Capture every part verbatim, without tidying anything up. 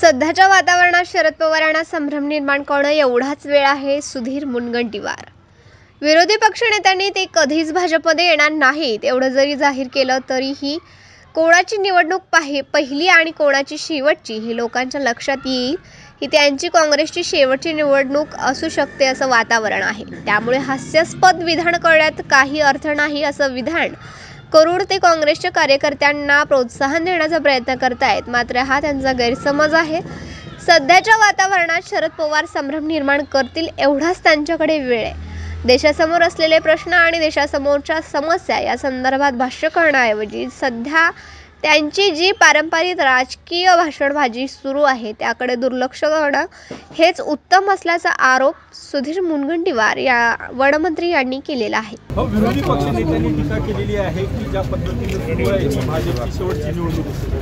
सध्याच्या वातावरणात शरद पवारांना संभ्रम निर्माण करणं एवढाच वेळ आहे. सुधीर मुनगंटीवार. विरोधी पक्षनेत्यांनी ते कधीच भाजपमध्ये येणार नाहीत एवढं जरी जाहीर केलं तरीही कोणाची निवडणूक पाहि पहिली आणि कोणाची शेवटची ही लोकांच्या लक्षात येईल ही त्यांची काँग्रेसची शेवटची निवडणूक असू शकते असं वातावरण आहे. त्यामुळे हास्यास्पद विधान करण्यात काही अर्थ नाही असं विधान करून ते काँग्रेसच्या कार्यकर्त्यांना प्रोत्साहन देण्याचा प्रयत्न करतायत. मात्र हा त्यांचा गैरसमज आहे. सध्याच्या वातावरणात शरद पवार संभ्रम निर्माण करतील एवढाच त्यांच्याकडे वेळ आहे. देशासमोर असलेले प्रश्न आणि देशासमोरच्या समस्या या संदर्भात भाष्य करण्याऐवजी सध्या त्यांची जी पारंपरिक राजकीय भाषणबाजी सुरू आहे त्याकडे दुर्लक्ष करणं हेच उत्तम असल्याचा आरोप सुधीर मुनगंटीवार या वनमंत्री यांनी केलेला आहे. विरोधी पक्षनेत्यांनी टीका केलेली आहे की ज्या पद्धतीने भाजपची शेवटची निवडणूक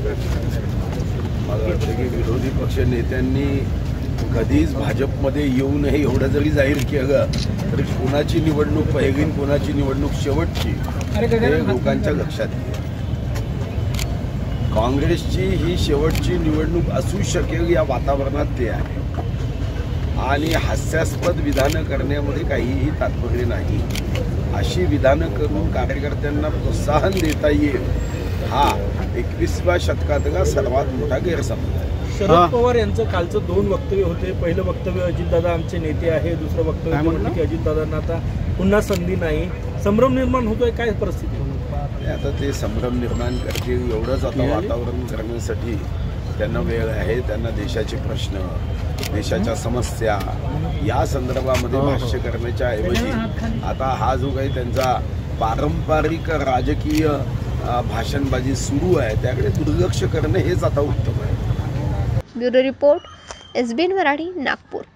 मला वाटतं की विरोधी पक्षनेत्यांनी कधीच भाजपमध्ये येऊ नये एवढं जरी जाहीर केलं तरी कोणाची निवडणूक पहिली कोणाची निवडणूक शेवटची हे लोकांच्या लक्षात येईल. काँग्रेसची ही शेवटची निवडणूक असू शकेल या वातावरणात ते आहे आणि हास्यास्पद विधानं करण्यामध्ये काहीही तात्पर्य नाही. अशी विधानं करून कार्यकर्त्यांना प्रोत्साहन देता येईल हा एकविसाव्या शतकातला सर्वात मोठा गैरसमज आहे. शरद पवार यांचं कालचं दोन वक्तव्य होते. पहिलं वक्तव्य अजितदादा आमचे नेते आहे, दुसरं वक्तव्य म्हणलं की अजितदादांना आता पुन्हा संधी नाही. संभ्रम निर्माण होतोय काय परिस्थिती? आता ते संभ्रम निर्माण करतील एवढंच आता वातावरण करण्यासाठी त्यांना वेळ आहे. त्यांना देशाचे प्रश्न देशाच्या समस्या या संदर्भामध्ये भाष्य करण्याच्या ऐवजी आता हा जो काही त्यांचा पारंपरिक राजकीय भाषणबाजी सुरू आहे त्याकडे दुर्लक्ष करणं हेच आता उत्तम आहे. Bureau report, S B N Marathi, Nagpur.